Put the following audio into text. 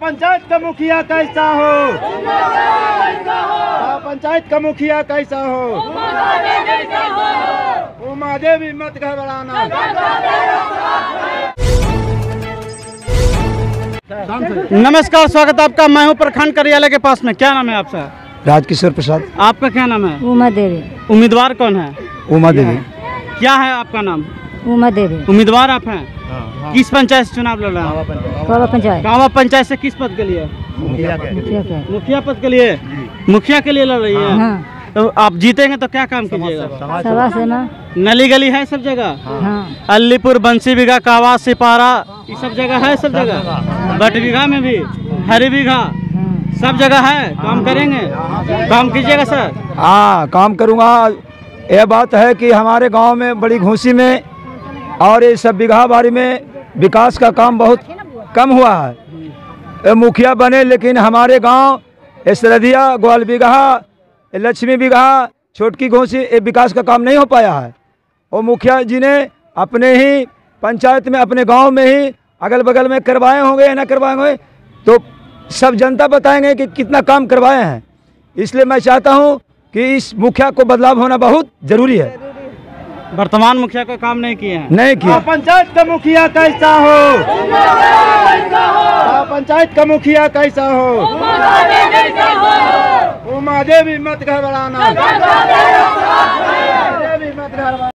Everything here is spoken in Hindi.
पंचायत का मुखिया कैसा हो? पंचायत का मुखिया कैसा हो? उमा देवी मत घबराना। नमस्कार, स्वागत है आपका। मैं हूँ प्रखंड कार्यालय के पास में। क्या नाम है आपका? राजकिशोर प्रसाद। आपका क्या नाम है? उमा देवी। उम्मीदवार कौन है? उमा देवी। क्या है आपका नाम? उमा देवी। उम्मीदवार आप हैं? किस पंचायत से चुनाव लड़ रहे हैं? कावा पंचायत। कावा पंचायत से किस पद के लिए? मुखिया पद के लिए। मुखिया के लिए लड़ रही है। हाँ। तो आप जीतेंगे तो क्या काम कीजिएगा? सवा सेना। नली गली है सब जगह? हाँ। अलीपुर, बंसी बिघा, कावा, सिपारा, ये सब जगह है। सब जगह बट बिघा में भी, हरी बिघा, सब जगह है। काम करेंगे, काम कीजिएगा सर? हाँ, काम करूँगा। यह बात है कि हमारे गांव में बड़ी घूसी में और ये सब बिघा बारी में विकास का काम बहुत कम हुआ है। मुखिया बने लेकिन हमारे गांव सरदिया, ग्वाल बिघा, लक्ष्मी बिघा, छोटकी घोसी ये विकास का काम नहीं हो पाया है। और मुखिया जी ने अपने ही पंचायत में, अपने गांव में ही अगल बगल में करवाए होंगे या ना करवाए होंगे तो सब जनता बताएंगे कि कितना काम करवाए हैं। इसलिए मैं चाहता हूं कि इस मुखिया को बदलाव होना बहुत जरूरी है। वर्तमान मुखिया को काम नहीं किए हैं? नहीं किया। पंचायत का मुखिया कैसा हो? पंचायत का मुखिया कैसा हो? उमा देवी मत घबराना।